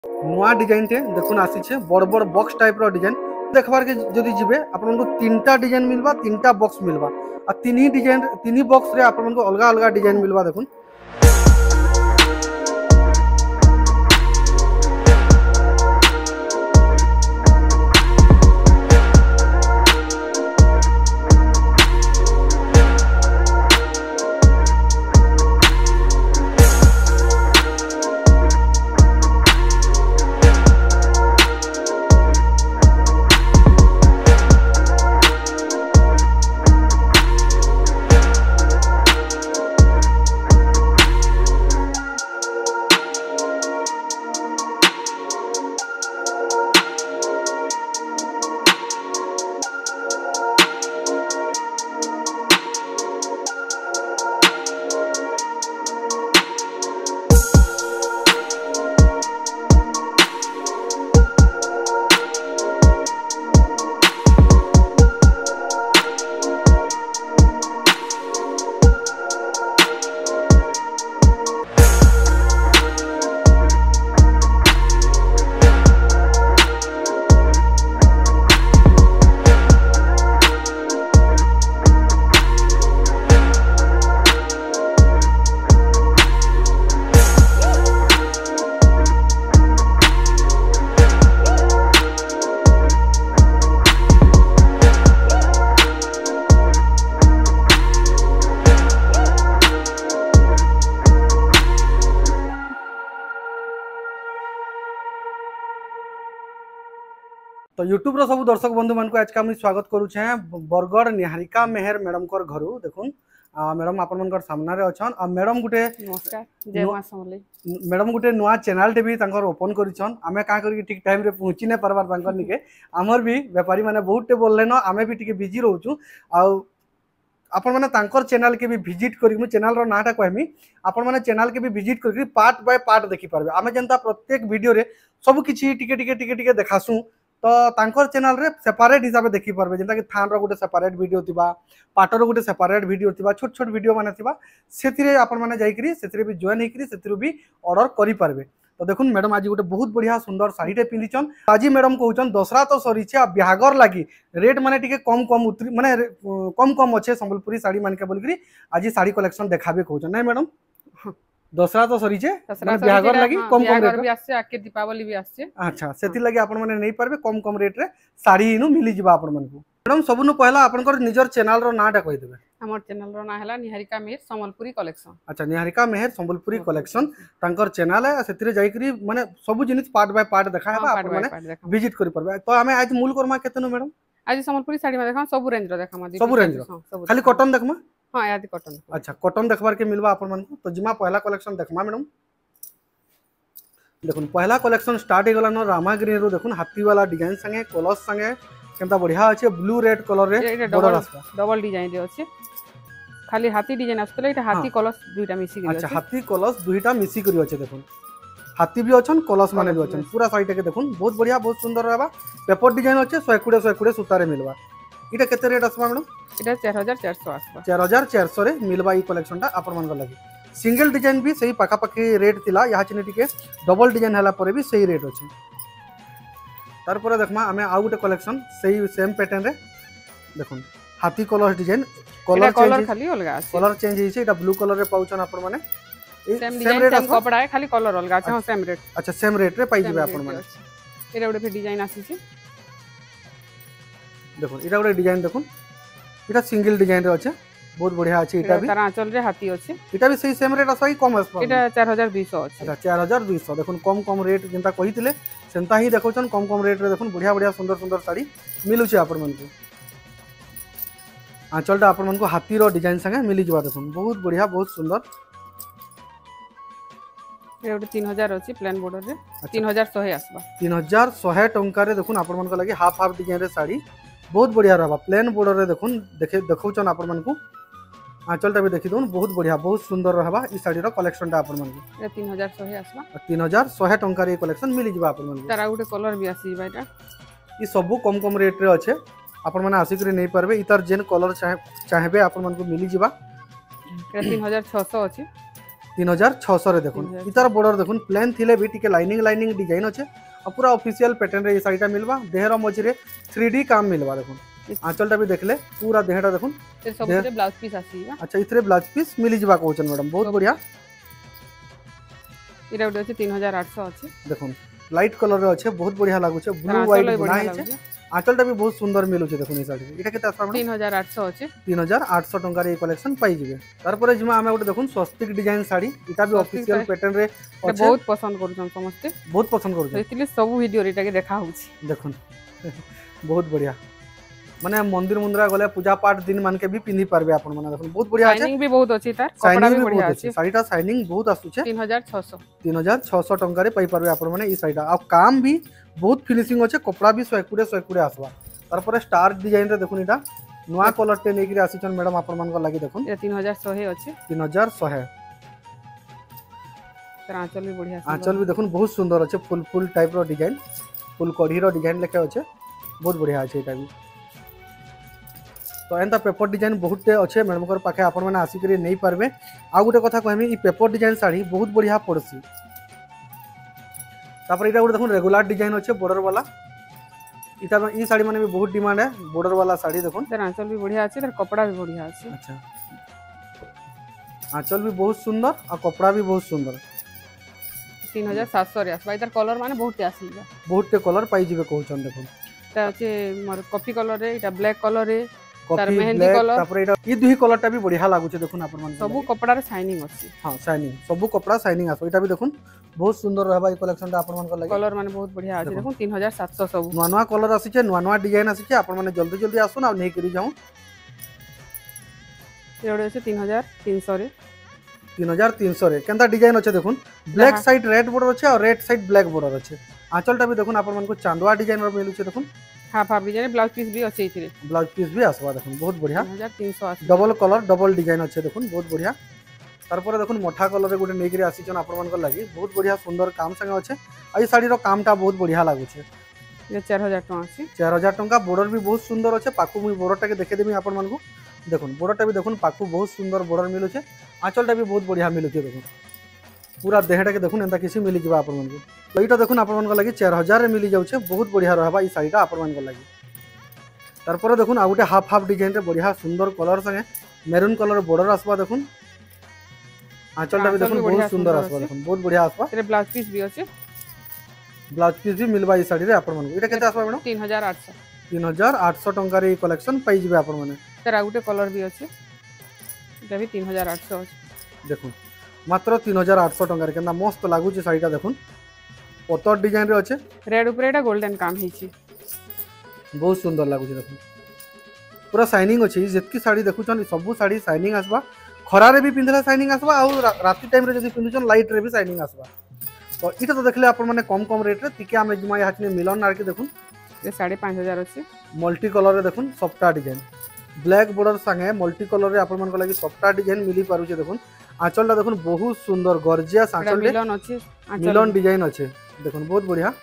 नुआ डिजाइन टे देखुन आसी बड़ बड़ बॉक्स टाइप रो डिजाइन देखबार के जदि जिबे आपन को तीनटा डिजाइन मिलबा तीनटा बॉक्स मिलबा आ तीन ही डिजाइन तीन ही बॉक्स रे आपन को अलग अलग डिजाइन मिलबा देखुन। तो यूट्यूब रो सब दर्शक बंधु मान को आज का स्वागत करूछे बरगढ़ निहारिका मेहर मैडम कर घरु देखुन मैडम आपन मन कर सामना रे अछन आ मैडम गुटे नमस्कार जय मां समले मैडम गुटे नुआ चैनल टे भी तांकर ओपन करिछन आमे का करी ठीक टाइम रे पहुंची ने परबार तांकर निके हमर भी व्यापारी माने बहुत टे बोलले न आमे भी टिके बिजी रहउछु आ आपण माने तांकर चैनल के भी विजिट करी मु चैनल रो नाटा कहमी आपण माने चैनल के भी विजिट करी पार्ट बाय पार्ट देखि परबे आमे जनता प्रत्येक वीडियो रे सब किछि टिके देखासु तो तांकर चैनल रे सेपरेट हिसाब से देखि परबे जेंता कि थान रो गुटे सेपरेट वीडियो थिबा पाटर गुटे सेपरेट वीडियो थिबा छोट छोट वीडियो माने थिबा सेतिरे आपण माने जाई करी सेतिरे भी जॉइन हेकरी सेतिरो भी ऑर्डर करि परबे। तो देखुन मैडम आज गोटे बहुत बढ़िया सुंदर साड़ी टे पिंधिचन आज मैडम कहउचन दसरा तो सरी छे आ बिहागर लागी रेट माने टिके कम कम उतरी माने कम कम अच्छे संबलपुरी साड़ी मान के बोलकरी आज साड़ी कलेक्शन देखाबे कहउचन नै मैडम दसरा तो सरी छे बिहागर लागी कम कम रेट भी आसे आके दीपावली भी आसे अच्छा सेति लागि आपण माने नै परबे कम कम रेट रे साड़ी इनु मिली जिबा आपण मन को। मैडम सबनु पहला आपण कर निजर चैनल रो नाटा कहि देबे। हमर चैनल रो ना हला निहारिका मेहर संबलपुरी कलेक्शन। अच्छा निहारिका मेहर संबलपुरी कलेक्शन तांकर चैनल है सेतिरे जाई करी माने सब जिनिस पार्ट बाय पार्ट देखा है आपण माने विजिट करि परबे। तो हमें आज मूल करमा केतनो मैडम आज संबलपुरी साड़ी में देखा सब रेंज रो देखा सब रेंज रो खाली कॉटन देखमा हां याद कॉटन अच्छा कॉटन देखबार के मिलबा आपण मन को। तो जिमा पहला कलेक्शन देखमा मैडम देखुन पहला कलेक्शन स्टार्ट हो गला न रामागिरी रो देखुन हाथी वाला डिजाइन संगे कलर संगे केनता बढ़िया अछि ब्लू रेड कलर रे बॉर्डर आसबा डबल डिजाइन रे अछि खाली हाथी डिजाइन आस्तले एटा हाथी कलर्स दुईटा मिसी गयो अच्छा हाथी कलर्स दुईटा मिसी करियो अछि देखुन हाथी भी अछन कलर्स माने भी अछन पूरा साइड के देखुन बहुत बढ़िया बहुत सुंदर रहबा पेपर डिजाइन अछि 120 सुतारे मिलबा इटा केते रेट आसबा मैडम इटा 4400 आसबा 4400 रे मिलबा ई कलेक्शन टा आपण मन लागि सिंगल डिजाइन भी सही पाखा पाखी रेट थिला यहाँ चिनी टिके डबल डिजाइन हला परे भी सही रेट अछि। तार परे देखमा हमें आ गुटे कलेक्शन सही सेम पैटर्न रे देखुन हाथी कलर डिजाइन कलर खाली अलगा अछि कलर चेंज हिसे एटा ब्लू कलर रे पाउछन आपण माने सेम डिजाइन सेम कपड़ा है खाली कलर अलगा अछि। हां सेम रेट अच्छा सेम रेट रे पाइ जिबे आपण माने एटा गुटे डिजाइन आसी छी देखुन एटा गुटे डिजाइन देखुन एटा सिंगल डिजाइन रे अछि बहुत बढ़िया अछि एटा भी तारा आंचल रे हाथी अछि एटा भी सही सेम रेट आसई कम आसबा एटा 4200 अछि अच्छा 4200 देखुन कम कम रेट जेंता कहितले सेंता ही देखौछन कम कम रेट रे देखुन बढ़िया बढ़िया सुंदर सुंदर साड़ी मिलु छै आपण मन को। आंचलटा आपण मन को हाथी रो डिजाइन संगे मिली जबा देखुन बहुत बढ़िया बहुत सुंदर ए 3000 अछि प्लेन बॉर्डर रे 3100 आसबा 3100 टंका रे देखुन आपण मन को लागि हाफ हाफ डिजाइन रे साड़ी बहुत बढ़िया रहबा प्लेन बॉर्डर रे देखुन देखौछन आपण मन को आंचलटा भी देखि दोन बहुत बढ़िया बहुत सुंदर रहबा ई साड़ी रो कलेक्शन टा आपण मन को 3100 आसबा 3100 टंका रे कलेक्शन मिली जबा आपण मन को। तारा गुटे कलर भी आसी बाइटा ई सब कम कम रेट रे अच्छे आपण माने आसी करे नै परबे इतर जेन कलर चाहेबे आपण मन को मिली जबा 3600 अछि 3600 रे देखुन 3600 इतार बॉर्डर देखुन प्लेन थिले भी टिके लाइनिंग लाइनिंग डिजाइन अच्छे और पूरा ऑफिशियल पैटर्न रे ये साड़ीटा मिलवा देहर मझिरे 3D काम मिलवा देखुन आंचलटा भी देखले पूरा देहटा देखुन से सब से ब्लाउज पीस आसीबा अच्छा इथरे ब्लाउज पीस मिली जिबा कहउछन मैडम बहुत बढ़िया इरा उडे अछि 3800 अछि देखुन लाइट कलर रे अच्छे बहुत बढ़िया लागु छे ब्लू व्हाइट बनाई छे आंचलटा भी बहुत सुंदर मिलु छे देखुन ई साड़ी एटा केते आसा मैडम 3800 अछि 3800 टंका रे कलेक्शन पाई जिवे तार परे जिमा हमें गोटे देखुन स्वस्तिक डिजाइन साड़ी इटा भी ऑफिशियल पैटर्न रे एटा बहुत पसंद करूछन समस्ते बहुत पसंद करू एतिले सब वीडियो रेटा के देखा होछि देखुन बहुत बढ़िया माने मंदिर मुंद्रा गले पूजा पाठ दिन मान के भी पिंधी पारबे आपन माने देखुन बहुत बढ़िया शाइनिंग भी बहुत अछि तार कपड़ा भी बढ़िया अछि साड़ीटा शाइनिंग बहुत आसु छे 3600 टंका रे पाई पारबे आपन माने ई साड़ीटा आ काम भी बहुत फिनिशिंग अच्छे कपड़ा भी 100 आसवा तार परे स्टार डिजाइन रे देखुन इटा नवा कलर टे नेकी रे आसीछन मैडम आपन मान को लागि देखुन ये 3100 अछि 3100 तर आंचल भी बढ़िया आंचल भी देखुन बहुत सुंदर अच्छे फुल फुल टाइप रो डिजाइन फुल कढ़ी रो डिजाइन लेके अच्छे बहुत बढ़िया अच्छे एटा भी तो एंता पेपर डिजाइन बहुत अच्छे मैडम को पाखे आपण मैंने आसिक नहीं पारबे आ गोटे कथा कहमी ई पेपर डिजाइन साड़ी बहुत बढ़िया पड़सी तापर इटा गोटे देखुन रेगुलर डिजाइन अच्छे बॉर्डर वाला इटा ई साड़ी माने भी बहुत डिमांड है बॉर्डर वाला साड़ी देखुन तर आंचल भी बढ़िया अछि तर कपड़ा भी बढ़िया अछि अच्छा आंचल भी बहुत सुंदर और कपड़ा भी बहुत सुंदर 3700 रे आसबा इधर कलर माने बहुत आसीबा बहुत कलर पाई जिवे कहउछन देखुन ता अछि मोर कॉफी कलर रे इटा ब्लैक कलर रे तार कॉफी मेहंदी ब्लैक कलर तापर एटा ई दुही कलरटा भी बढ़िया लागु छे देखुन आपन मन सब कपड़ा रे शाइनिंग अछि हां शाइनिंग सब कपड़ा शाइनिंग आसो एटा भी देखुन बहुत सुंदर रहबा ई कलेक्शन आपन मन को लागि कलर माने बहुत बढ़िया अछि देखुन 3700 सब नवा नवा कलर आसी छे नवा नवा डिजाइन आसी छे आपन माने जल्दी जल्दी आसुन आ नै करी जाऊ एडे अछि 3300 रे 3300 रे केनता डिजाइन अच्छे देखुन ब्लैक साइड रेड बॉर्डर अच्छे और रेड साइड ब्लैक बॉर्डर अच्छे आंचलटा भी देखुन आपन मन को चांदवा डिजाइन रो मिलु छे देखुन half half design blouse piece भी अछि इथिरे ब्लाउज पीस भी आसबा देखुन बहुत बढ़िया 3300 अछि डबल कलर डबल डिजाइन अच्छे देखुन बहुत बढ़िया तार पर देखुन मोठा कलर रे गुटे नेकरी आसी छन आपन मन को लागि बहुत बढ़िया सुंदर काम संगे अच्छे आ ई साड़ी रो कामटा बहुत बढ़िया लागु छे ये 4000 टका अछि 4000 टका बॉर्डर भी बहुत सुंदर अच्छे पाकू मुई बॉर्डरटा के देखे देमी आपन मन को देखुन बॉर्डरटा भी देखुन पाकू बहुत सुंदर बॉर्डर मिलु छे आंचलटा भी बहुत बढ़िया मिलु छे देखुन पूरा देहटा के देखुन एंता किसी मिली जिबा आपन मन को तो इटा देखुन आपन मन को लागि 4000 रे मिली जाउ छे बहुत बढ़िया रहबा ई साड़ीटा आपन मन को लागि तार पर देखुन आ गुटे हाफ हाफ डिजाइन रे बढ़िया सुंदर कलर संगे मेरून कलर बॉर्डर आसबा देखुन आंचलटा भी देखुन बहुत सुंदर आसबा देखुन बहुत बढ़िया आसबा तेरे ब्लाउज पीस भी अछि ब्लाउज पीस भी मिलबा ई साड़ी रे आपन मन को इटा केते आसबा मैडम 3800 3800 टंका रे कलेक्शन पाई जिबे आपन माने तेरा गुटे कलर भी अछि एटा भी 3800 अछि देखुन मात्र 3800 टंका रे केना मस्त लागु छी साड़ीटा देखुन पतर डिजाइन रे अछि रेड ऊपर एटा गोल्डन काम हिची बहुत सुंदर लागु छी देखुन पूरा शाइनिंग अछि जेतकी साड़ी देखुछन सब साड़ी शाइनिंग आसबा खरा रे भी पिंधला शाइनिंग आसबा और राती टाइम रे जदी पिंधुछन लाइट रे भी शाइनिंग आसबा तो इटा तो देखले आपन माने कम कम रेट रे तिके हम जिमा हाथने मिलन नार के देखुन ये 5500 अछि मल्टी कलर रे देखुन सफ्टा डिजाइन ब्लैक बॉर्डर संगे मल्टी कलर रे आपन मन को लागि सफ्टा डिजाइन मिली पारु छे देखुन आंचलटा देखुन बहुत सुंदर गॉर्जियस आंचल मिलन अछि मिलन डिजाइन अच्छे देखुन बहुत बढ़िया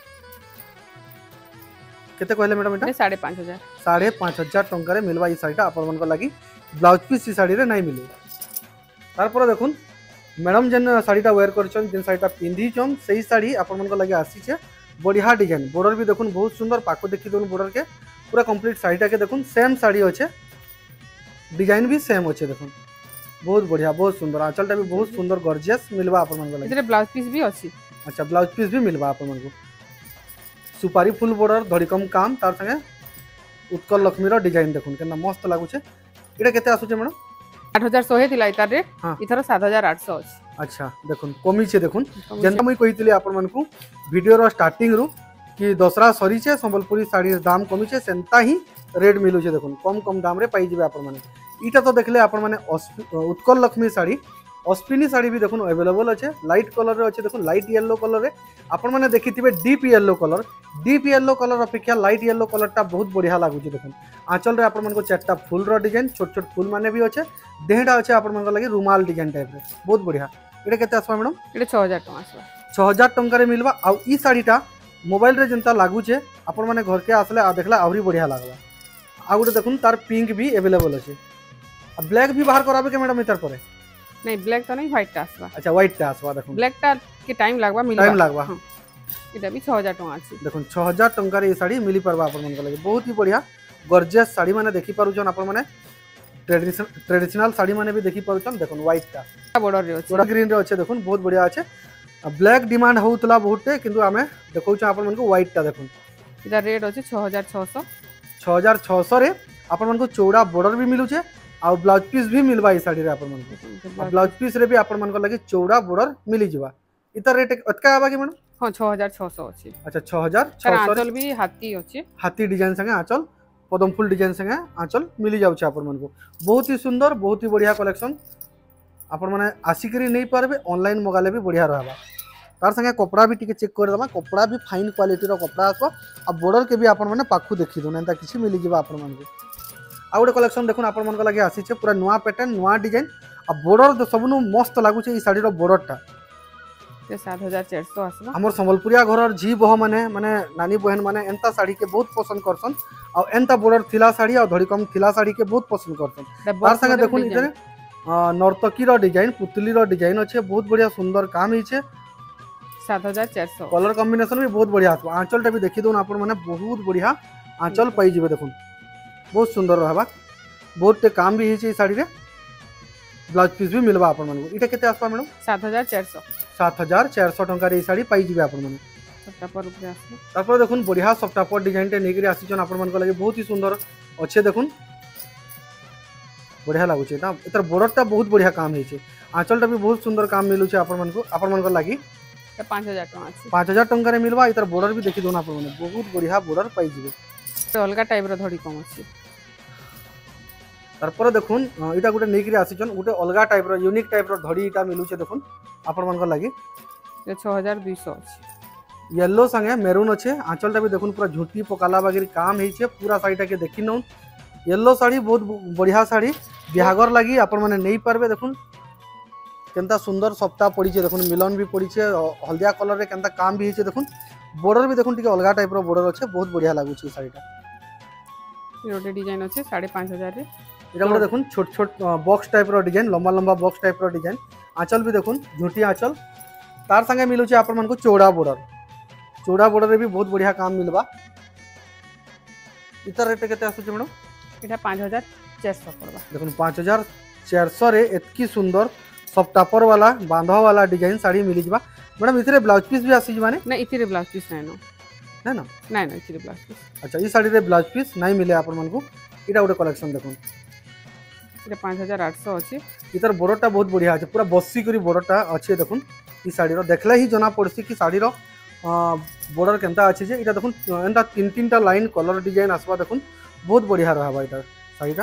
केते कहले मैडम एटा 5500 5500 टंका रे मिलवा ई साड़ीटा आपन मन को लागि ब्लाउज पीस ई साड़ी रे नहीं मिले तार पर देखुन मैडम जेन साड़ीटा वेयर करछन जेन साड़ीटा पिंधी छन सही साड़ी आपन मन को लागि आसी छे बढ़िया डिजाइन बॉर्डर भी देखुन बहुत सुंदर पाको देखि दोन बॉर्डर के पूरा कंप्लीट साड़ीटा के देखुन सेम साड़ी अच्छे डिजाइन भी सेम अच्छे देखुन बहुत बढ़िया बहुत सुंदर आंचलटा भी बहुत सुंदर गॉर्जियस मिलवा आपन मन को लागि इधर ब्लाउज पीस भी अछि अच्छा ब्लाउज पीस भी मिलवा आपन मन को सुपारी फुल बॉर्डर धड़िकम काम तार संगे उत्कल लक्ष्मी रो डिजाइन देखुन केना मस्त लागु छे इटा केते आसु छे मैडम 8100 थिला इतार रेट हाँ। इथर 7800 अछि अच्छा देखुन कमी छे देखुन जेंता मुई कहितली आपन मन को वीडियो रो स्टार्टिंग रु कि दसरा सरी छे संबलपुरी साड़ी दाम कमी छे सेंता ही रेट मिलु छे देखुन कम कम दाम रे पाई जिवे आपन माने इटा तो देखले आपन माने उत्कल लक्ष्मी साड़ी अश्विनी साड़ी भी देखुन अवेलेबल अच्छे लाइट कलर रे अच्छे देखुन लाइट येलो कलर रे आपन माने देखिथिबे डीप येलो कलर अपेक्षा लाइट येलो कलरटा बहुत बढ़िया लागु छै देखुन आंचल रे आपन मन को चारटा फूल रो डिजाइन छोट छोट फूल माने भी अच्छे देहटा अच्छे आपन मन को लागि रुमाल डिजाइन टाइप रे बहुत बढ़िया एटा केते आसबा मैडम एटा 6000 टका आसबा 6000 टंका रे मिलबा आ ई साड़ीटा मोबाइल रे जेंता लागु छै आपन माने घर के आसले आ देखला आउरी बढ़िया लागला आ गुटे देखुन तार पिंक भी अवेलेबल अच्छे ब्लैक भी बाहर कराबे के मैडम इतर परे नहीं ब्लैक तो नहीं व्हाइट टा आसबा। अच्छा व्हाइट टा आसबा देखो ब्लैक टा के टाइम लागबा मिलबा टाइम लागबा हाँ एटा भी 6000 टका अछि देखो 6000 टंका रे साड़ी मिली परबा अपन मन लगे बहुत ही बढ़िया गॉर्जियस साड़ी माने देखि पारुछन अपन माने ट्रेडिशनल साड़ी माने भी देखि पारुछन देखो व्हाइट टा बॉर्डर रे अछि थोड़ा ग्रीन रे अच्छे देखो बहुत बढ़िया अच्छे ब्लैक डिमांड होउतला बहुते किंतु आमे देखौछ अपन मन को व्हाइट टा देखो एटा रेट अछि 6600 6600 रे अपन मन को चौड़ा बॉर्डर भी मिलुछे आ ब्लाउज पीस भी मिलबा ई साड़ी रे अपन मन को ब्लाउज पीस रे भी अपन मन को लगे चौड़ा बॉर्डर मिली जिवा इतर रेट अतका आबा कि मैडम हां 6600 अछि अच्छा 6600 आंचल भी हाथी अछि हाथी डिजाइन संगे आंचल पदम फूल डिजाइन संगे आंचल मिली जाउछ अपन मन को बहुत ही सुंदर बहुत ही बढ़िया कलेक्शन अपन माने आसिकरी नहीं पारबे ऑनलाइन मगाले भी बढ़िया रहबा तार संगे कपड़ा भी टिके चेक कर दमा कपड़ा भी फाइन क्वालिटी रो कपड़ा आसबा आ बॉर्डर के भी अपन माने पाखु देखि दो नंता किछि मिली जिबा अपन मन को आ गोटे कलेक्शन देखुन अपन मन को लागे आसी छे पूरा नुवा पैटर्न नुवा डिजाइन आ बॉर्डर सबनु मस्त लागु छे ई साड़ी रो बॉर्डर टा 7400 आसबा हमर संबलपुरिया घरर झी बह माने माने नानी बहन माने एंता साड़ी के बहुत पसंद करसन आ एंता बॉर्डर थिला साड़ी आ धड़ी कम थिला साड़ी के बहुत पसंद करसन तार संगे देखुन इधर नर्तकी रो डिजाइन पुतली रो डिजाइन अच्छे बहुत बढ़िया सुंदर काम ही छे 7400 कलर कॉम्बिनेशन भी बहुत बढ़िया आसबा आंचल टा भी देखि दोन आपण माने बहुत बढ़िया आंचल पाई जिवे देखुन बहुत सुंदर रहबा बहुत टे काम भी हिचे साड़ी रे ब्लाउज पीस भी मिलबा आपण मन को इटा केते आसबा मैडम 7400 7400 टंका रे साड़ी पाई जिवे आपण मन सप्ता पर रुपया आसबा तापर देखुन बढ़िया सफ्टा पर डिजाइन टे नेकरी आसीचन आपण मन को लगे बहुत ही सुंदर अच्छे देखुन बढ़िया लागु छे ता इतर बॉर्डर टा बहुत बढ़िया काम हिचे आंचल टा भी बहुत सुंदर काम मिलु छे आपण मन को लागी 5000 टका अछि 5000 टंका रे मिलबा इतर बॉर्डर भी देखि दोन आपण मन बहुत बढ़िया बॉर्डर पाई जिवे तो अलगा टाइप रो धड़ी कम अछि तारपर देखुन इटा गुटे नेकरी आसीचन गुटे अलगा टाइप रो यूनिक टाइप रो धड़ी इटा मिलु छे देखुन आपण मन को लागी 6200 अछि येलो संगे मेरून अच्छे आंचल टा भी देखुन पूरा झूठी पकाला वगैरह काम है पूरा साड़ी के देखी नौ येलो साड़ी बहुत बढ़िया साड़ी बिहागर लगी आपण मैंने नहीं पारबे देखुन केनता सुंदर सप्ताह पड़ी देखुन मिलन भी पड़ी हल्दिया कलर रे केनता काम भी है देखुन बॉर्डर भी देखुन टिके अलगा टाइप रो बॉर्डर अच्छे बहुत बढ़िया लागु छी साड़ीटा रोटे डिजाइन अच्छे 5500 रे इटा गोटे देखुन छोट छोट बॉक्स टाइप रो डिजाइन लंबा लंबा बॉक्स टाइप रो डिजाइन आंचल भी देखुन झूठी आंचल तार संगे मिलु छी आपण मन को चौड़ा बॉर्डर रे भी बहुत बढ़िया काम मिलबा इतर रेट केते आसु छी मैडम एटा 5400 पड़बा देखुन 5400 रे एतकी सुंदर सब टापर वाला बांधा वाला डिजाइन साड़ी मिली जबा मैडम इथरे ब्लाउज पीस भी आसी जबाने ना इथरे ब्लाउज पीस नै ना ना इथरे ब्लाउज पीस अच्छा ई साड़ी रे ब्लाउज पीस नहीं मिले आपण मन को इटा गोटे कलेक्शन देखुन एटा 5800 अछि इतर बॉर्डर टा बहुत बढ़िया अछि पूरा बस्सी करी बॉर्डर टा अछि देखुन ई साड़ी रो देखले ही जना पड़सी कि साड़ी रो बॉर्डर केनता अछि जे इटा देखुन एंता तीन तीन टा लाइन कलर डिजाइन आसबा देखुन बहुत बढ़िया रहबा इटा साड़ीटा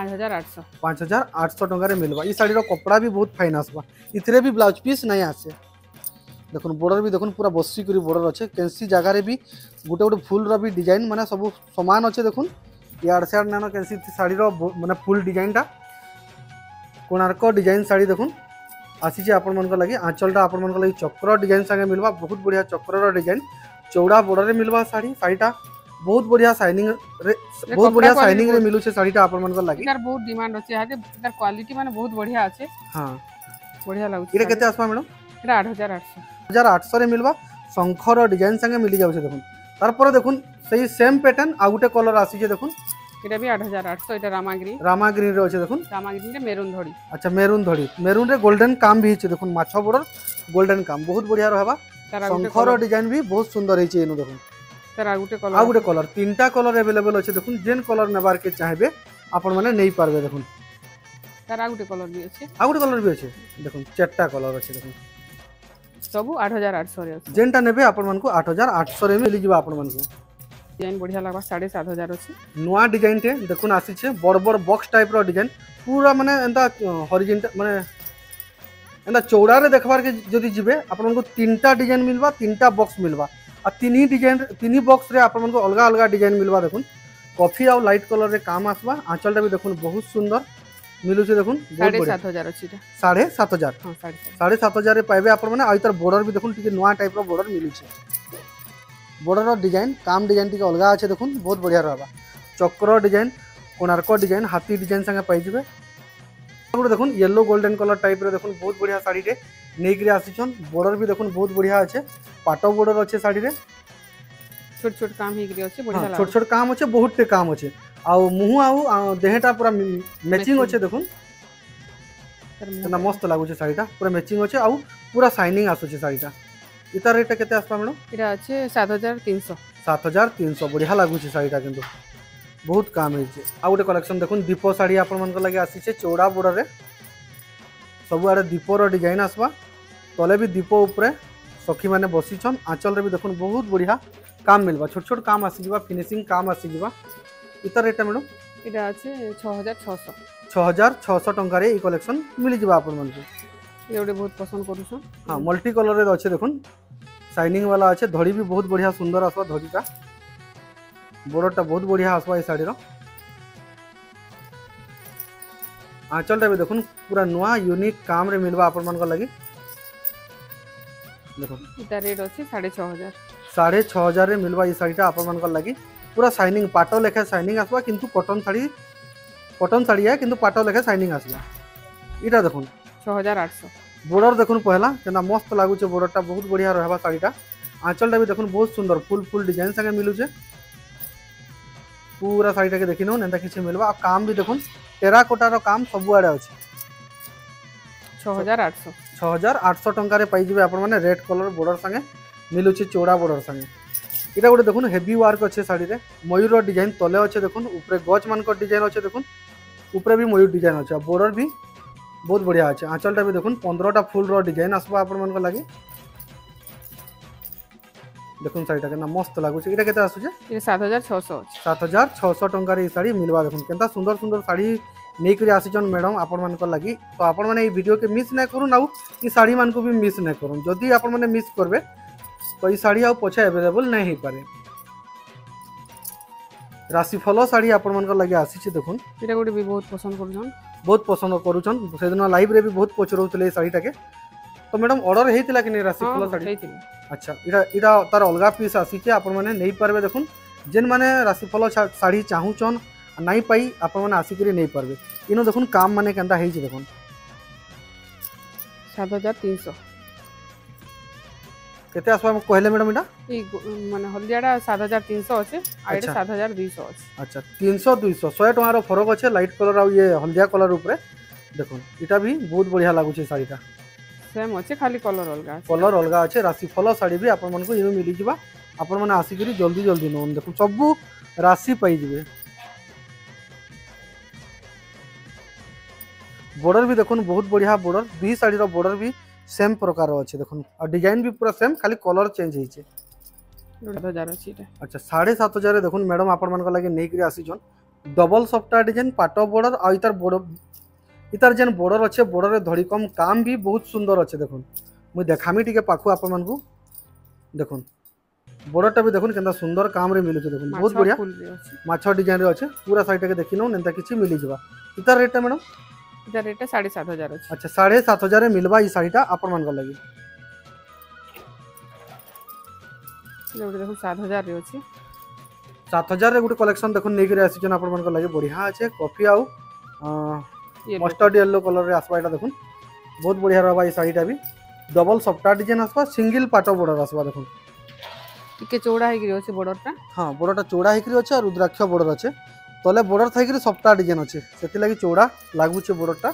5800 टंका रे मिलबा ई साड़ी रो कपड़ा भी बहुत फाइन आसबा इथरे भी ब्लाउज पीस नहीं आसे देखुन बॉर्डर भी देखुन पूरा बस्सी करी बॉर्डर अच्छे कैंसी जगह रे भी गोटे गोटे फुल रो भी डिजाइन माने सब समान अच्छे देखुन यार से नानो कैंसी साड़ी रो माने फुल डिजाइन टा कोणार्क डिजाइन साड़ी देखुन आसी जे आपण मन को लगी आंचलटा आपण मन को लगी चक्र डिजाइन संगे मिलबा बहुत बढ़िया चक्र रो डिजाइन चौड़ा बॉर्डर रे मिलबा साड़ीटा बहुत बढ़िया शाइनिंग रे बहुत बढ़िया शाइनिंग रे मिलु छे साड़ीटा आपण मन को लगी इधर बहुत डिमांड अछि हाते इधर क्वालिटी माने बहुत बढ़िया अछि हां बढ़िया लागु इरे केते आसबा मैडम एटा 8800 रे मिलबा शंखर डिजाइन संगे मिली जाउ छे देखुन तारपर देखुन सही सेम पैटर्न आ गुटे कलर आसी छे देखुन एटा भी 8800 एटा रामाग्रीन रे अछि देखुन रामाग्रीन रे मेरून धड़ी अच्छा मेरून रे गोल्डन काम भी छे देखुन माछो बॉर्डर गोल्डन काम बहुत बढ़िया रहबा शंखर डिजाइन भी बहुत सुंदर है छे एनु देखुन तार आ गुटे कलर तीनटा कलर अवेलेबल अछि देखुन जेन कलर नेबार के चाहबे आपण माने नहीं पारबे देखुन तार आ गुटे कलर भी अछि देखुन चारटा कलर अछि देखुन सब 8800 रे अछि जेनटा नेबे आपण मन को 8800 रे मिली जिबा आपण मन को डिजाइन बढ़िया लागबा 7500 अछि नुवा डिजाइन टे देखुन आसी छे बड़ बड़ बॉक्स टाइप रो डिजाइन पूरा माने एंता हॉरिजॉन्टल माने एंता चौड़ा रे देखबार के जदी जिबे आपण मन को तीनटा डिजाइन मिलबा तीनटा बॉक्स मिलबा आ तीन ही डिजाइन तीन ही बॉक्स रे आपण मन को अलग अलग डिजाइन मिलबा देखुन कॉफी और लाइट कलर रे काम आसबा आंचलटा भी देखुन बहुत सुंदर मिलु छे देखुन 7500 अछि 7500 हां 7500 रे पाइबे आपण माने आ इतर बॉर्डर भी देखुन टिके नुवा टाइप रो बॉर्डर मिलु छे बॉर्डर रो डिजाइन काम डिजाइन टिके अलग आछे देखुन बहुत बढ़िया रहबा चक्र डिजाइन कोणार्क डिजाइन हाथी डिजाइन संगे पाइ जिबे गोटे देखुन येलो गोल्डन कलर टाइप रे देखुन बहुत बढ़िया साड़ी टे नेक रे आसीछन। बॉर्डर भी देखुन बहुत बढ़िया अच्छे, पाटो बॉर्डर अच्छे साड़ी रे, छोट छोट काम ही गिरी अछि बढ़िया हाँ, लाग छोट छोट काम अच्छे, बहुत टे काम अच्छे। आउ मुह आउ देहटा पूरा मैचिंग अच्छे देखुन केना मस्त लागुचे साड़ीटा, पूरा मैचिंग अच्छे आउ पूरा शाइनिंग आसुचे साड़ीटा। इतार रेट केते आसपा मैडम? इरा अछि 7300 7300 बढ़िया लागुचे साड़ीटा, किंतु बहुत काम है। आ गोटे कलेक्शन देखुन दीप साड़ी आपण मन लगे आसीचे चौड़ा बॉर्डर रे, सब आड़े दीपर डिजाइन आसवा, तले भी दीप उपरे सखी माने बसीछन। आंचल रे भी देखुन बहुत बढ़िया काम मिलवा, छोट छोट काम आसी जिवा, फिनिशिंग काम आसी जिवा। इतार रेट मैडम? इरा अछि 6600 6600 टंका रे ई कलेक्शन मिली जिवा आपण मन को। ये गोटे बहुत पसंद करूछन। हां, मल्टी कलर रे अच्छे देखुन, शाइनिंग वाला अच्छे, धड़ी भी बहुत बढ़िया सुंदर आसवा, धड़ीटा बॉर्डरटा बहुत बढ़िया आसवा ए साड़ी रो। आंचलटा भी देखुन पूरा नुआ यूनिक काम रे मिलवा आपण मन को लगी। देखो इटा रेट अछि 6500 6500 रे मिलवा ई साड़ीटा आपण मन को लगी। पूरा शाइनिंग पाटो लेखे शाइनिंग आसवा, किंतु कॉटन साड़ी है, किंतु पाटो लेखे शाइनिंग आसवा। इटा देखुन 6800 बॉर्डर देखुन पहला केना मस्त लागुचे, बॉर्डरटा बहुत बढ़िया रहबा साड़ीटा। आंचलटा भी देखुन बहुत सुंदर फुल डिजाइन संगे मिलुचे। पूरा साड़ीटा के देखिनो नेंदा किछि मिलबा। आ काम भी देखुन टेराकोटा रो काम सब आड़े अछि। 6800 टंका रे पाई जिवे आपण माने रेड कलर बॉर्डर संगे मिलुचे, चौड़ा बॉर्डर संगे। इटा गोटे देखुन हेवी वर्क अच्छे साड़ी रे, मयूर डिजाइन तले अच्छे देखुन, ऊपर गच मान डिजाइन अच्छे देखुन, ऊपर भी मयूर डिजाइन अच्छे, बॉर्डर भी बहुत बढ़िया अच्छे। आंचलटा भी देखुन 15टा फुल रो डिजाइन आसबा आपण मन को लागि। देखुन साड़ीटा केना मस्त लागुचे। इटा केते आसुचे? ये 7600 अछि। 7600 टंका रे साड़ी मिलवा। देखुन केनता सुंदर सुंदर साड़ी नेक रे आसीचन मैडम आपण मन को लागि। तो आपण माने ई वीडियो के मिस ना करू, नाउ ई साड़ी मान को भी मिस ना करू। जदी आपण माने मिस करबे तो ई साड़ी आ पछे अवेलेबल नहीं हे पारे। राशिफल साड़ी आपण मन को लागि आसीचे देखुन, इटा गोटे भी बहुत पसंद करूछन, बहुत पसंद करूछन। से दिन लाइव रे भी बहुत पचरौतले ई साड़ीटा के। तो मैडम ऑर्डर हेतिला कि नै राशिफल साड़ी? हेतिला। अच्छा, इटा तार अलगा पीस आसीचे, आपण माने नहीं पारबे। देखुन जेन माने राशिफल साड़ी चाहूचन नहीं पाई, आपण माने आसिकरी नहीं पारबे। इनो देखुन काम माने केंता हेइ जे देखुन 7300 केते आसबा कहले मैडम? इटा ई माने हल्दियाडा 7300 अछि, आ इटा अच्छा। 7200 अछि। अच्छा 300 200 100 टंका रो फरक अछि लाइट कलर आ ये हल्दिया कलर ऊपर। देखुन इटा भी बहुत बढ़िया लागुचे साड़ीटा, सेम अछि, खाली कलर अलगा अछि। कलर अलगा अच्छे। राशिफल साड़ी भी आपण मन को इनो मिली जिबा, आपण माने आसिकरी जल्दी जल्दी नोन। देखुन सब राशि पाई जिवे। बॉर्डर भी देखुन बहुत बढ़िया बॉर्डर, दुई साड़ी रो बॉर्डर भी सेम प्रकार अच्छे। देखुन और डिजाइन भी पूरा सेम, खाली कलर चेंज होइछे। 7000 अछि इटा। अच्छा 7500 रे देखुन मैडम आपण मन को लागि नेक रे आसीछन। डबल सफ्टा डिजाइन पाटो बॉर्डर आ इतार जेन बॉर्डर अच्छे, बॉर्डर रे धड़ी कम काम भी बहुत सुंदर अच्छे। देखुन मुई देखामी टिके पाखु आपण मन को। देखुन बॉर्डरटा भी देखुन केंता सुंदर काम रे मिलुचे। देखुन बहुत बढ़िया माछा डिजाइन रे अच्छे। पूरा साइड के देखिनो नेंता किछि मिली जिवा। इतार रेट मैडम? इटा रेट 7500 अछि। अच्छा 7500 रे मिलवा ई साड़ीटा आपण मन को लागि। ये गोटे देखुन 7000 रे अछि। 7000 रे गुटे कलेक्शन देखुन नेक रे आसीचन आपण मन को लागि। बढ़िया अच्छे कॉफी आउ मस्टर्ड येलो कलर रे आसबा। एटा देखुन बहुत बढ़िया रहबा ई साड़ीटा भी। डबल सफ्टा डिजाइन आसबा, सिंगल पाटो बॉर्डर आसबा। देखुन टिके चौड़ा हे गिरी अछि बॉर्डरटा। हां बॉर्डरटा चौड़ा हेकरी अछि और रुद्राक्ष बॉर्डर अछि। तले बॉर्डर थाइकरी सफ्टा डिजाइन अछि, सेति लागि चौड़ा लागुचे बॉर्डरटा।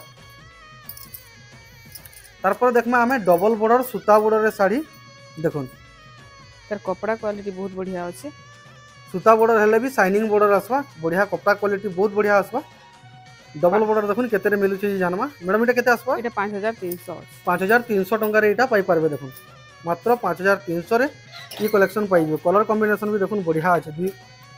तारपर देखमा हमें डबल बॉर्डर सूता बॉर्डर रे साड़ी। देखुन तार कपड़ा क्वालिटी बहुत बढ़िया अछि। सूता बॉर्डर हेले भी शाइनिंग बॉर्डर आसबा, बढ़िया कपड़ा क्वालिटी बहुत बढ़िया आसबा। डबल बॉर्डर देखुन केते रे मिलुचे जानवा मैडम। इटा केते आसबा? इटा 5300 अछि। 5300 टंका रे इटा पाई पारबे। देखुन मात्र 5300 रे ई कलेक्शन पाइबे। कलर कॉम्बिनेशन भी देखुन बढ़िया अछि। दुई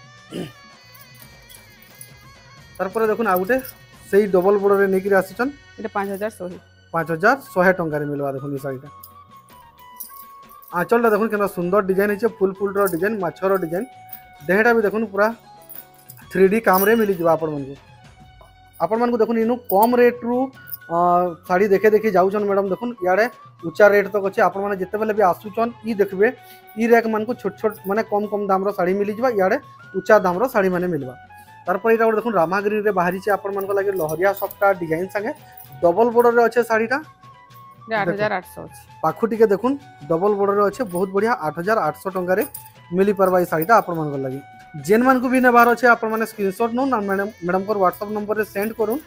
तारपर देखुन आ गुटे सेही डबल बॉर्डर रे नेकरी आसीचन। इटा 5100 5100 टंका रे मिलवा। देखुन ई साड़ीटा आंचलटा देखुन केना सुंदर डिजाइन हिचे, फुल रो डिजाइन, माछरो डिजाइन। देहटा भी देखुन पूरा 3D काम रे मिली जिवा आपण मन को। आपण मन को देखुन इनु कम रेट रु साड़ी देखे देखी जाउछन मैडम। देखुन याडे ऊंचा रेट तक अच्छे। आपण माने जते बेले भी आसुचन ई देखबे ई रैक मन को छोट छोट माने कम कम दाम रो साड़ी मिली जिवा, याडे ऊंचा दाम रो साड़ी माने मिलवा। तारपर इटा देखुन रामागिरी रे बाहरी छे आपण मन को लागि लहरिया सफ्टा डिजाइन संगे डबल बॉर्डर रे अच्छे शाड़ीटा 8800 अछि पाखु टिके देखुन डबल बॉर्डर रे अच्छे बहुत बढ़िया 8800 टंका रे मिली परबा ई शाड़ीटा आपण मन लगी जेन मान को भी नेबार अच्छे आपण माने स्क्रीनशॉट नो ना मैडम को व्हाट्सएप नंबर रे सेंड करूँ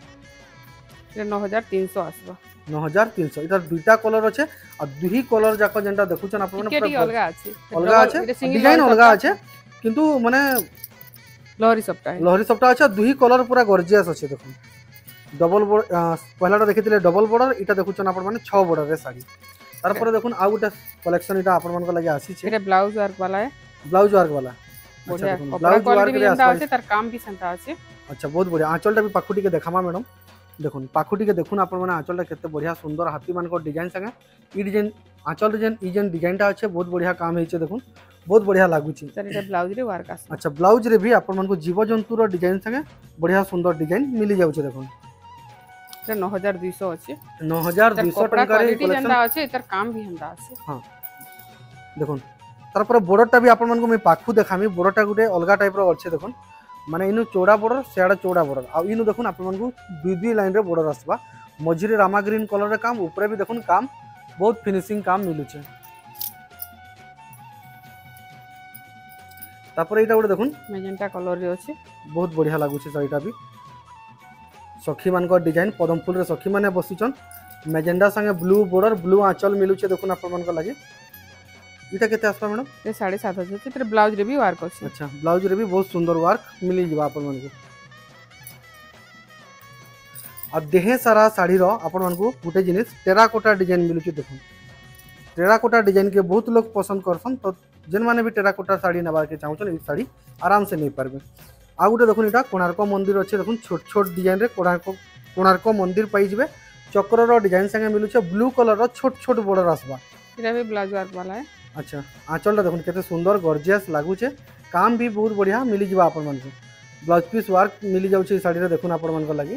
9300 आसबा 9300 इधर दुईटा कलर अच्छे और दुही कलर जाक जेनटा देखुछन आपण माने टिकेटी अलगा अछि अलगा अच्छे डिजाइन अलगा अच्छे किंतु माने लहरी सप्ताह अच्छा दुही कलर पूरा गॉर्जियस अच्छे देखुन डबल पहलाटा देखिथिले डबल बॉर्डर इटा देखुछन आपण माने 6 बॉर्डर रे साड़ी तार पर देखुन आ गुटा कलेक्शन इटा आपण मन को लागि आसी छे एटा ब्लाउज वर्क वाला है ब्लाउज वर्क वाला बढ़िया ब्लाउज वर्क भी अंदा আছে তার কাম भी संता আছে अच्छा बहुत बढ़िया आंचलटा भी पाखुटी के देखामा मैडम देखुन पाखुटी के देखुन आपण माने आंचलटा केते बढ़िया सुंदर हाथी मान को डिजाइन संगे ई डिजाइन आंचल डिजाइन ई जेन डिजाइनटा अच्छे बहुत बढ़िया काम हेचे देखुन बहुत बढ़िया लागुची सर एटा ब्लाउज रे वर्क आसे अच्छा ब्लाउज रे भी आपण मन को जीव जंतु रो डिजाइन संगे बढ़िया सुंदर डिजाइन मिली जाउचे देखुन एटा 9200 अछि 9200 टका रे कलेक्शन अछि तर काम भी हंदा আছে हां देखुन तार पर बॉर्डरटा भी आपण मन को मैं पाखु देखामी बॉर्डरटा गुटे अलगा टाइप रो अच्छे देखुन माने इनु चौड़ा बॉर्डर सेड़ा चौड़ा बॉर्डर आ इनु देखुन आपण मन को दुई लाइन रे बॉर्डर आसबा मझिरे रामा ग्रीन कलर रे काम ऊपर भी देखुन काम बहुत फिनिशिंग काम मिलुचे तापर एटा गुटे देखुन मैजेंटा कलर रे अछि बहुत बढ़िया लागुचे साड़ीटा भी सखी मान को डिजाइन पदम फूल रे सखी माने बसिचन मैजेंडा संगे ब्लू बॉर्डर ब्लू आंचल मिलुचे देखुन आपण मन को लागि इटा केते आसबा मैडम ए 7500 अछि तर ब्लाउज रे भी वर्क अछि अच्छा ब्लाउज रे भी बहुत सुंदर वर्क मिली जिबा आपण मन को आ देहे सारा साड़ी रो आपण मन को गुटे जिनिस टेराकोटा डिजाइन मिलुचे देखुन टेराकोटा डिजाइन के बहुत लोग पसंद करसन तो जेन माने भी टेराकोटा साड़ी नबार के चाहछन ई साड़ी आराम से नहीं पारबे आ गुटे देखुन इटा कोणार्क मंदिर अच्छे देखुन छोट छोट डिजाइन रे कोणार्क मंदिर पाई जिवे चक्र रो डिजाइन संगे मिलुचे ब्लू कलर रो छोट छोट बॉर्डर आसबा एटा भी ब्लाउज वर्क वाला है अच्छा आंचलटा देखुन केते सुंदर गॉर्जियस लागुचे काम भी बहुत बढ़िया मिली जिबा आपण मन को ब्लाउज पीस वर्क मिली जाउचे साड़ी रे देखुन आपण मन को लागि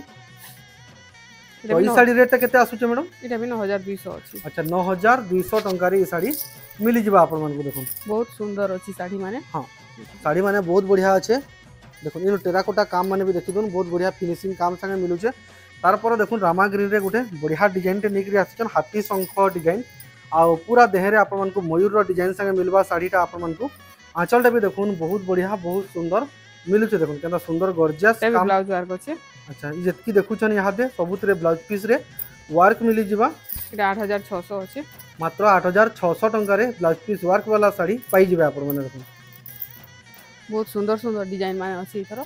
तो ई साड़ी रेट केते आसुचे मैडम एटा भी 9200 अछि अच्छा 9200 टंका रे ई साड़ी मिली जिबा आपण मन को देखुन बहुत सुंदर अछि साड़ी माने हां साड़ी माने बहुत बढ़िया अच्छे देखुन इन टेराकोटा काम माने भी देखि दोन बहुत बढ़िया फिनिशिंग काम संगे मिलुचे तार पर देखुन रामा ग्रीन रे गुटे बढ़िया डिजाइन टे निकरी आछन हाथी शंख डिजाइन आ पूरा देह रे आपण मन को मयूर रो डिजाइन संगे मिलबा साड़ीटा आपण मन को आंचलटा भी देखुन बहुत बढ़िया बहुत सुंदर मिलुचे देखुन केना सुंदर गॉर्जियस काम ब्लाउज वर्क अछि अच्छा ई जेतकी देखुछन यहाँ दे सबुत रे ब्लाउज पीस रे वर्क मिली जिबा एटा 8600 अछि मात्र 8600 टंका रे ब्लाउज पीस वर्क वाला साड़ी पाई जिबे आपण मन देखुन बहुत सुंदर सुंदर डिजाइन माने अछि इथरो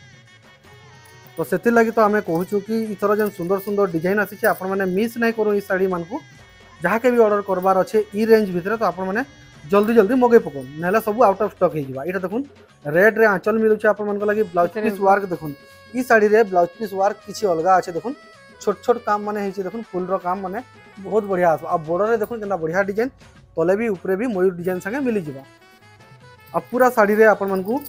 तो सेति लागि तो हमें कहूछु कि इथरो जन सुंदर सुंदर डिजाइन आसी छै आपण माने मिस नै करू ई साड़ी मान को जहाँ के भी ऑर्डर करबार अच्छे ई रेंज भितर तो आपण माने जल्दी जल्दी मगे पकोन नहला सब आउट ऑफ स्टॉक हे जिबा एटा देखुन रेड रे आंचल मिलुचे आपण मन को लागि ब्लाउज पीस वर्क देखुन ई साड़ी रे ब्लाउज पीस वर्क किछि अलगा আছে देखुन छोट छोट काम माने हे छै देखुन फुल रो काम माने बहुत बढ़िया आस अब बॉर्डर रे देखुन केना बढ़िया डिजाइन तले भी ऊपर भी मयूर डिजाइन संगे मिली जिबा अब पूरा साड़ी रे आपण मन को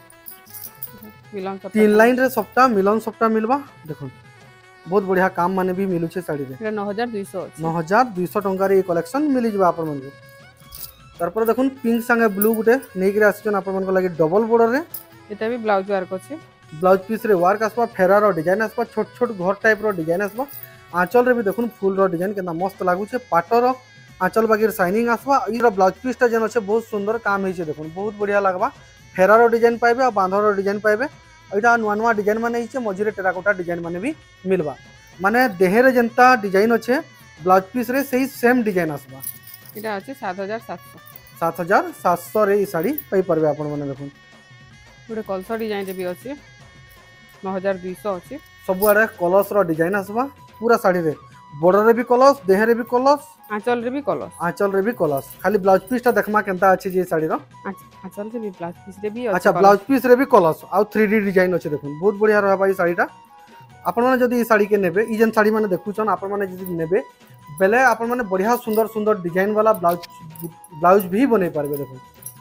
मिलन सब 3 लाइन रे सप्ताह मिलन सप्ताह मिलबा देखुन बहुत बढ़िया काम माने भी मिलुचे साड़ी रे 9200 9200 टंका रे कलेक्शन मिली जिबा आपण मन को तार पर देखुन पिंक संगे ब्लू गुटे नै कि आछन आपण मन को लागि डबल बॉर्डर रे एटा भी ब्लाउज वर्क अछि ब्लाउज पीस रे वर्क आसबा फेरा रो डिजाइन आसबा छोट छोट घर टाइप रो डिजाइन आसबा आंचल रे भी देखुन फुल रो डिजाइन केना मस्त लागुचे पाटर आंचल बागीर शाइनिंग आसबा ई रो ब्लाउज पीस ता जन अछि बहुत सुंदर काम हेचे देखुन बहुत बढ़िया लागबा फेरा रो डिजाइन पाइबे आ बांधा रो डिजाइन पाइबे एटा नुआ नुआ डिजाइन माने हिचे मझिरे टेराकोटा डिजाइन माने भी मिलबा माने देहरे जनता डिजाइन अच्छे ब्लाउज पीस रे सही सेम डिजाइन आसबा एटा अछि 7700 7700 रे ई साड़ी पाई परबे आपण माने देखुन गुटे कलसा डिजाइन रे भी अछि 9200 अछि सब आड़े कलस रो डिजाइन आसबा पूरा साड़ी रे बॉर्डर रे भी कलस देह रे भी कलस आंचल रे भी कलस खाली ब्लाउज पीस ता देखमा केनता अछि जे साड़ी रो आंचल रे भी ब्लाउज पीस रे भी अच्छा ब्लाउज पीस रे भी कलस आ 3D डिजाइन अछि देखुन बहुत बढ़िया रहबा ई साड़ीटा आपण माने जदी ई साड़ी के नेबे ई जन साड़ी माने देखुछन आपण माने जदी नेबे बेले आपण माने बढ़िया सुंदर सुंदर डिजाइन वाला ब्लाउज भी बनै पारबे देखुन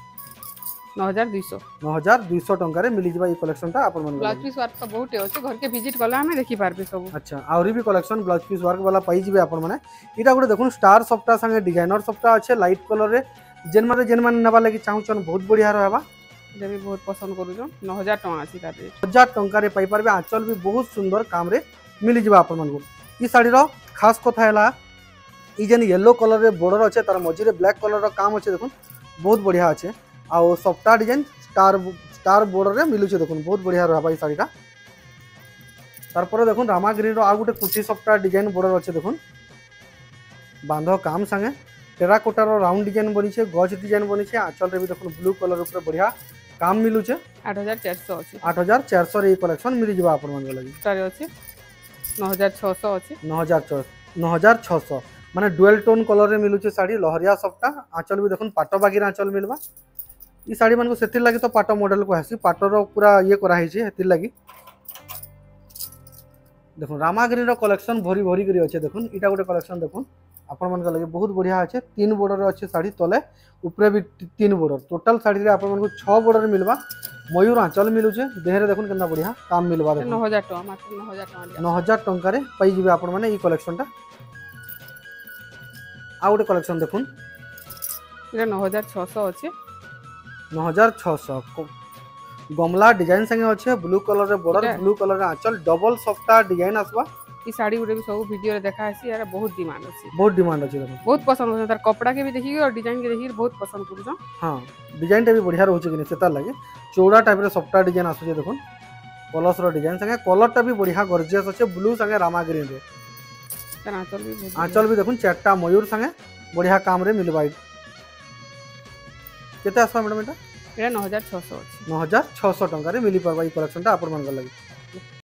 9200 टंका रे मिली जबा ई कलेक्शन ता आपण माने ब्लाउज पीस वर्क का बहुत अछि घर के विजिट कला हमें देखि पारबे सब अच्छा आउरी भी कलेक्शन ब्लाउज पीस वर्क वाला पाई जिबे आपण माने इटा गुटे देखुन स्टार सफ्टा संगे डिजाइनर सफ्टा अच्छे लाइट कलर रे जेन माने नबा लागि चाहुचन बहुत बढ़िया रहबा जे भी बहुत पसंद करू जो 9000 टका अछि ता रेट 1000 टंका रे पाई पारबे आंचल भी बहुत सुंदर काम रे मिली जिबा आपण मन को ई शाढ़ीर खास कथा है ई जेन येलो कलर रे बॉर्डर अच्छे तार मझी रे ब्लैक कलर काम अच्छे देखुन बहुत बढ़िया अच्छे आउ सफ्टा डिजाइन स्टार बॉर्डर रे मिलुचे देखुन बहुत बढ़िया रहबा ई शाढ़ीटा तारपर देखुन रामागिरी रो आ गुटे कुची सफ्टा डिजाइन बॉर्डर अच्छे देखुन बांध काम संगे टेराकोटार राउंड डिजाइन बनी गज डिजाइन बनी आंचल रे भी देखुन ब्लू कलर ऊपर बढ़िया काम मिलुचे 8400 अछि 8400 रे कलेक्शन मिल जिबा आपन मन लगी स्टार अछि 9600 अछि 9600 माने डुअल टोन कलर रे मिलुचे साड़ी लहरिया सफ्टा आंचल भी देखुन पाटो बागीर आंचल मिलबा ई साड़ी मन को सेतिर लगी तो पाटो मॉडल को हसी पाटो पूरा ये करा है हेतिर लगी देखुन रामागिरी रो कलेक्शन भरी भरी करी अच्छे देखुन इटा गोटे कलेक्शन देखुन आपण मन लगे बहुत बढ़िया अच्छे 3 बॉर्डर अच्छे साड़ी तले ऊपर भी 3 बॉर्डर टोटल साड़ी रे आपण मन को 6 बॉर्डर मिलबा मयूर आंचल मिलुचे देहरे देखुन केना बढ़िया काम मिलबा देखुन 9000 टका मात्र 9000 टका 9000 टंका रे पाई जिबे आपण माने ई कलेक्शन टा आ गोटे कलेक्शन देखुन इरा 9600 अछि 9600 गमला डिजाइन संगे अच्छे ब्लू कलर रे बॉर्डर ब्लू कलर रे आंचल डबल सफ्टा डिजाइन आसबा ई साड़ी गुटे भी सब वीडियो रे देखा है यार बहुत डिमांड अछि बहुत डिमांड अछि देखो बहुत पसंद होता तार कपड़ा के भी देखी और डिजाइन के देखी बहुत पसंद करू हां डिजाइन टा भी बढ़िया रहउछ कि सेता लागे चौड़ा टाइप रे सफ्टा डिजाइन आसुचे देखुन कलर्स रो डिजाइन संगे कलर टा भी बढ़िया गॉर्जियस अछि ब्लू संगे रामा ग्रीन रे तार आंचल भी देखुन चारटा मयूर संगे बढ़िया काम रे मिलबा केते आसबा मैडम एटा 9600 अछि 9600 टंका रे मिली परबा ई कलेक्शन टा आपन मन लगी